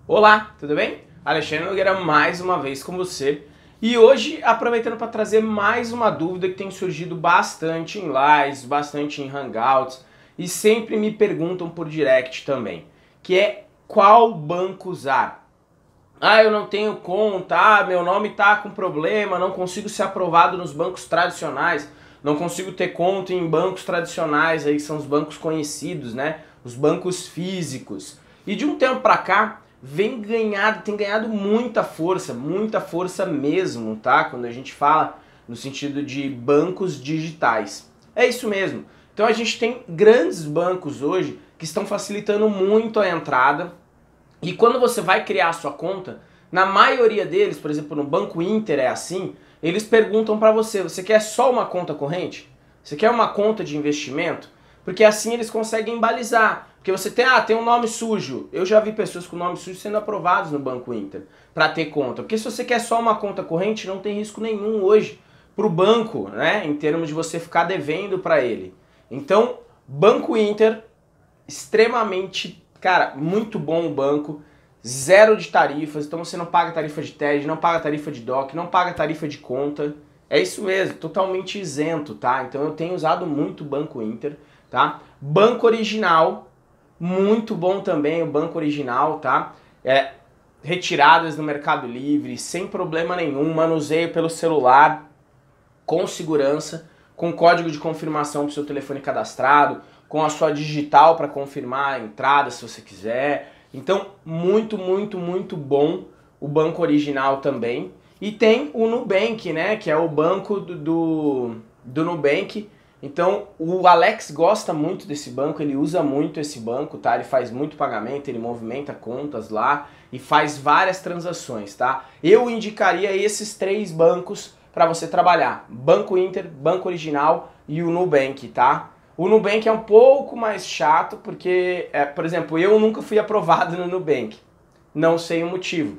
Olá, tudo bem? Alexandre Nogueira mais uma vez com você. E hoje aproveitando para trazer mais uma dúvida que tem surgido bastante em lives, bastante em hangouts e sempre me perguntam por direct também, que é qual banco usar? Ah, eu não tenho conta, meu nome tá com problema, não consigo ser aprovado nos bancos tradicionais, não consigo ter conta em bancos tradicionais, aí são os bancos conhecidos, né? Os bancos físicos. E de um tempo para cá tem ganhado muita força mesmo, tá? Quando a gente fala no sentido de bancos digitais. É isso mesmo. Então a gente tem grandes bancos hoje que estão facilitando muito a entrada. E quando você vai criar a sua conta, na maioria deles, por exemplo, no Banco Inter é assim, eles perguntam para você, você quer só uma conta corrente? Você quer uma conta de investimento? Porque assim eles conseguem balizar. Porque você tem um nome sujo. Eu já vi pessoas com nome sujo sendo aprovados no Banco Inter para ter conta. Porque se você quer só uma conta corrente, não tem risco nenhum hoje para o banco, né? Em termos de você ficar devendo para ele. Então, Banco Inter, extremamente, cara, muito bom o banco. Zero de tarifas, então você não paga tarifa de TED, não paga tarifa de DOC, não paga tarifa de conta. É isso mesmo, totalmente isento, tá? Então eu tenho usado muito o Banco Inter, tá? Banco Original, muito bom também o Banco Original, tá? Retiradas no Mercado Livre, sem problema nenhum, manuseio pelo celular, com segurança, com código de confirmação para o seu telefone cadastrado, com a sua digital para confirmar a entrada se você quiser. Então, muito bom o Banco Original também. E tem o Nubank, né, que é o banco do Nubank. Então, o Alex gosta muito desse banco, ele usa muito esse banco, tá? Ele faz muito pagamento, ele movimenta contas lá e faz várias transações, tá? Eu indicaria esses três bancos para você trabalhar. Banco Inter, Banco Original e o Nubank, tá? O Nubank é um pouco mais chato porque, por exemplo, eu nunca fui aprovado no Nubank. Não sei o motivo.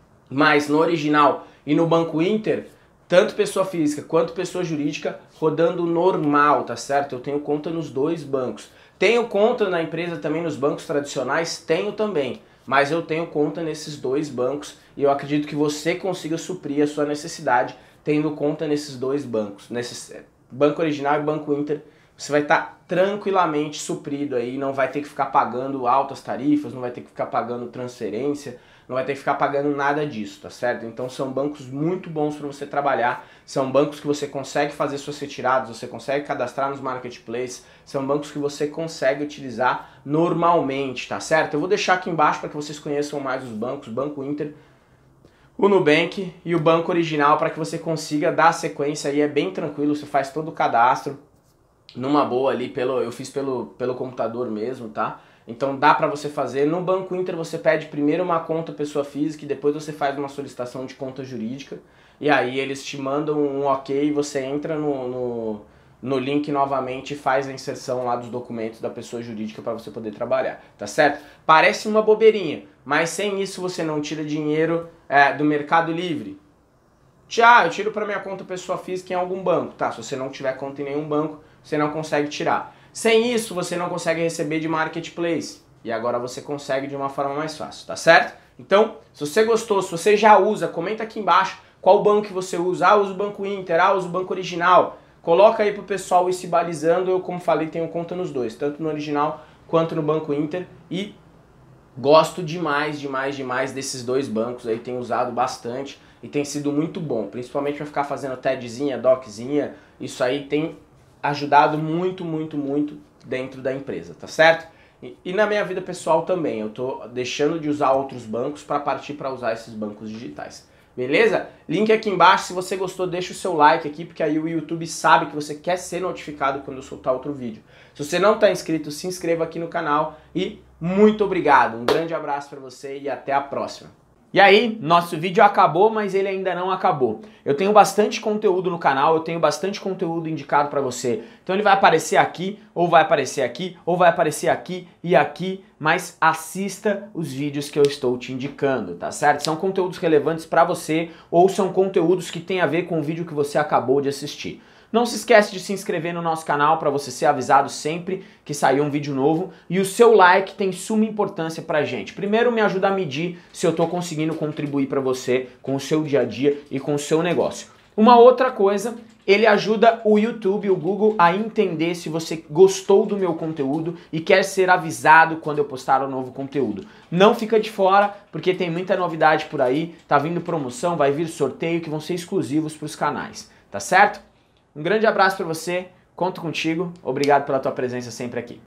Mas no Original e no Banco Inter, tanto pessoa física quanto pessoa jurídica rodando normal, tá certo? Eu tenho conta nos dois bancos. Tenho conta na empresa também nos bancos tradicionais? Tenho também. Mas eu tenho conta nesses dois bancos e eu acredito que você consiga suprir a sua necessidade tendo conta nesses dois bancos. Banco Original e Banco Inter, você vai estar tranquilamente suprido aí, não vai ter que ficar pagando altas tarifas, não vai ter que ficar pagando transferência, não vai ter que ficar pagando nada disso, tá certo? Então são bancos muito bons para você trabalhar, são bancos que você consegue fazer suas retiradas, você consegue cadastrar nos marketplaces, são bancos que você consegue utilizar normalmente, tá certo? Eu vou deixar aqui embaixo para que vocês conheçam mais os bancos, Banco Inter, o Nubank e o Banco Original, para que você consiga dar sequência aí, é bem tranquilo, você faz todo o cadastro numa boa ali, eu fiz pelo computador mesmo, tá? Então dá pra você fazer. No Banco Inter você pede primeiro uma conta pessoa física e depois você faz uma solicitação de conta jurídica. E aí eles te mandam um ok, você entra no link novamente e faz a inserção lá dos documentos da pessoa jurídica para você poder trabalhar, tá certo? Parece uma bobeirinha, mas sem isso você não tira dinheiro do Mercado Livre. Eu tiro para minha conta pessoa física em algum banco, tá? Se você não tiver conta em nenhum banco, você não consegue tirar. Sem isso, você não consegue receber de marketplace. E agora você consegue de uma forma mais fácil, tá certo? Então, se você gostou, se você já usa, comenta aqui embaixo qual banco que você usa. Ah, uso o Banco Inter, uso o Banco Original. Coloca aí pro pessoal ir se balizando. Eu, como falei, tenho conta nos dois, tanto no Original quanto no Banco Inter. E gosto demais desses dois bancos aí, tenho usado bastante e tem sido muito bom, principalmente para ficar fazendo TEDzinha, DOCzinha, isso aí tem ajudado muito dentro da empresa, tá certo? E na minha vida pessoal também, eu tô deixando de usar outros bancos para partir para usar esses bancos digitais. Beleza? Link aqui embaixo, se você gostou deixa o seu like aqui, porque aí o YouTube sabe que você quer ser notificado quando eu soltar outro vídeo. Se você não está inscrito, se inscreva aqui no canal e muito obrigado. Um grande abraço para você e até a próxima. E aí, nosso vídeo acabou, mas ele ainda não acabou. Eu tenho bastante conteúdo no canal, eu tenho bastante conteúdo indicado para você. Então ele vai aparecer aqui, ou vai aparecer aqui, ou vai aparecer aqui e aqui, mas assista os vídeos que eu estou te indicando, tá certo? São conteúdos relevantes para você ou são conteúdos que têm a ver com o vídeo que você acabou de assistir. Não se esquece de se inscrever no nosso canal para você ser avisado sempre que sair um vídeo novo. E o seu like tem suma importância pra gente. Primeiro, me ajuda a medir se eu estou conseguindo contribuir para você com o seu dia a dia e com o seu negócio. Uma outra coisa, ele ajuda o YouTube, o Google, a entender se você gostou do meu conteúdo e quer ser avisado quando eu postar um novo conteúdo. Não fica de fora, porque tem muita novidade por aí, tá vindo promoção, vai vir sorteio que vão ser exclusivos para os canais, tá certo? Um grande abraço para você, conto contigo, obrigado pela tua presença sempre aqui.